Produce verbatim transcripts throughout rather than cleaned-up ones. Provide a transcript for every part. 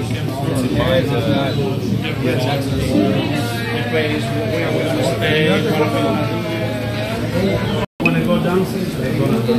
When they go downstairs, they're gonna go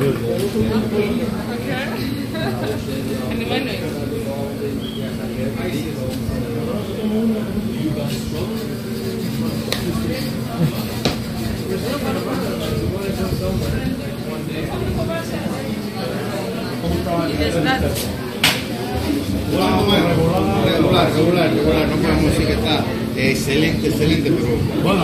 Regular, regular, regular, no podemos decir que está excelente, excelente, pero bueno,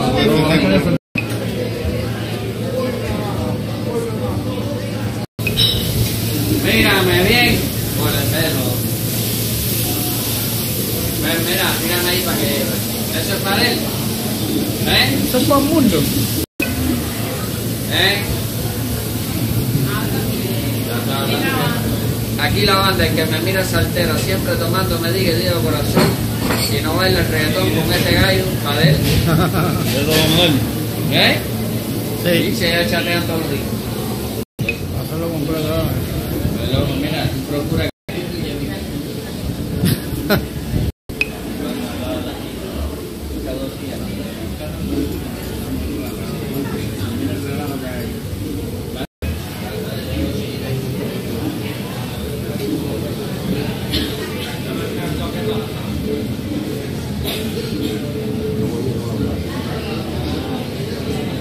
mírame bien por el pelo. Mira, mírame ahí para que... Eso es para él. ¿Eh? Eso es para el mundo. ¿Eh? Aquí la banda, el que me mira saltera, siempre tomando me diga, digo corazón, y no baila el reggaetón con este gallo, para él. ¿Eh? Sí. Y se chatean todos los días. Hacerlo completo. Pero, mira, procura que...